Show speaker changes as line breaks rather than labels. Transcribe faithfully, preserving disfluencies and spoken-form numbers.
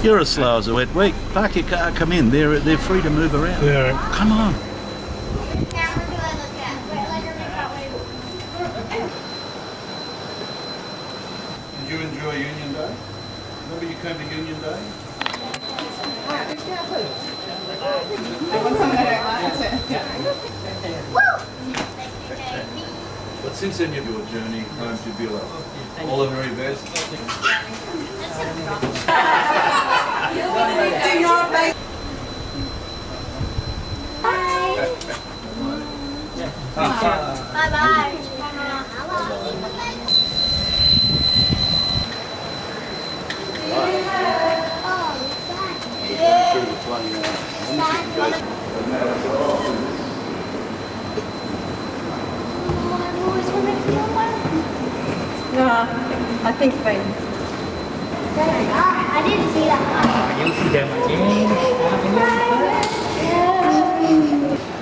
You're as slow as a wet week. Park your car, come in. They're they're free to move around.
Yeah.
Come on. Did you enjoy Union Day? Remember you came to Union Day? But since then, you've your journey home to Biloela. All the very best.
Bye bye.
No, I think they.
I didn't see that.
You see them again.